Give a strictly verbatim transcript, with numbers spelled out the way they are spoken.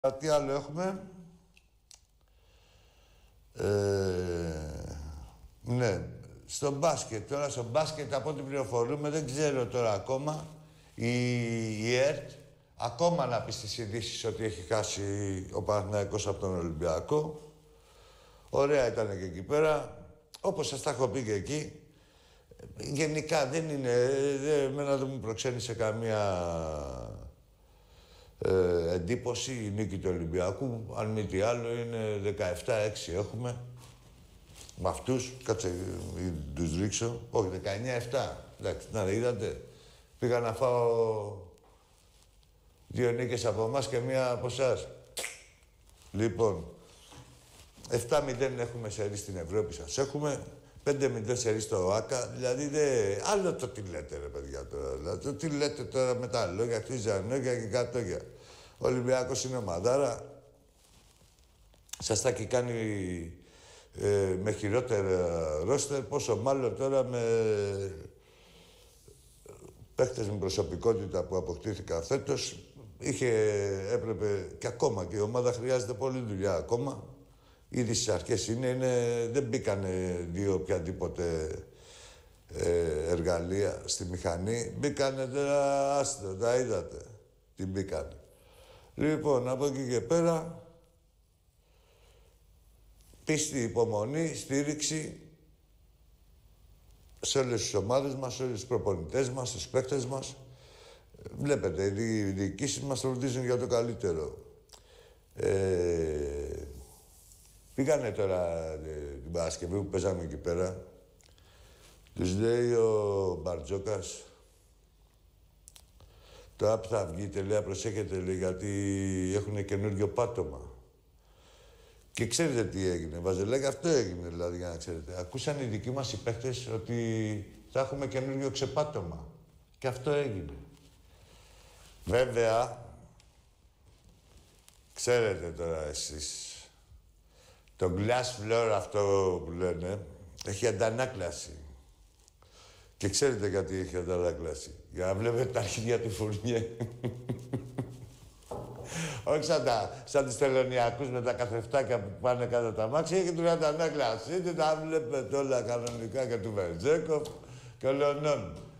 Τι άλλο έχουμε. Ε, ναι, στο μπάσκετ. Τώρα στο μπάσκετ, από ό,τι πληροφορούμε, δεν ξέρω τώρα ακόμα, η, η ΕΡΤ ακόμα να πει στις ειδήσεις ότι έχει χάσει ο Παναθηναϊκός από τον Ολυμπιακό. Ωραία ήταν και εκεί πέρα. Όπως σας τα έχω πει και εκεί, γενικά δεν είναι... Δε, εμένα δεν μου προξένησε καμία ε, εντύπωση η νίκη του Ολυμπιακού. Αν μη τι άλλο, είναι δεκαεπτά έξι έχουμε. Με αυτούς, κάτσε, τους ρίξω. Όχι, δεκαεννιά επτά. Εντάξει, να είδατε. Πήγα να φάω δύο νίκες από εμάς και μία από εσάς. Λοιπόν, επτά μηδέν έχουμε σερί στην Ευρώπη, σας έχουμε. πέντε μηδέν σερί στο ΟΑΚΑ. Δηλαδή, δε... άλλο το τι λέτε, ρε παιδιά, τώρα. Δηλαδή, το τι λέτε τώρα με τα λόγια, χτίζα λόγια και κατόγια. Ο Ολυμπιακός είναι μαδάρα. Σας τα έχει κάνει ε, με χειρότερα ρόστερ, πόσο μάλλον τώρα με παίχτες με προσωπικότητα που αποκτήθηκαν φέτος. Είχε, έπρεπε και ακόμα και η ομάδα χρειάζεται πολλή δουλειά ακόμα. Ήδη στις αρχές είναι, είναι, δεν μπήκανε δύο οποιαδήποτε ε, εργαλεία στη μηχανή. Μπήκανε τώρα, άστο, τα είδατε. Τι μπήκανε. Λοιπόν, από εκεί και πέρα, πίστη, υπομονή, στήριξη σε όλες τις ομάδες μας, σε όλους τους προπονητές μας, στους παίκτες μας. Βλέπετε, οι διοικήσεις μας φροντίζουν για το καλύτερο. Ε, πήγανε τώρα ε, την Παρασκευή που παίζαμε εκεί πέρα. Τους λέει ο Μπαρτζόκας, τώρα που θα βγείτε, λέει, προσέχετε, λέει, γιατί έχουν καινούργιο πάτωμα. Και ξέρετε τι έγινε, Βαζελάκη, αυτό έγινε, δηλαδή, για να ξέρετε. Ακούσαν οι δικοί μας οι παίκτες ότι θα έχουμε καινούργιο ξεπάτωμα. Και αυτό έγινε. Βέβαια, ξέρετε τώρα εσείς, το glass floor αυτό που λένε, έχει αντανάκλαση. Και ξέρετε γιατί έχει αντανάκλαση. Για να βλέπετε τα αρχίδια του Φουρνιέ. Όχι σαν, τα, σαν τους τελωνιακούς με τα καθρεφτάκια που πάνε κάτω τα μάξια, έχει την αντανάκλαση. Είτε τα βλέπετε όλα κανονικά και του Βερτζέκοφ και όλων.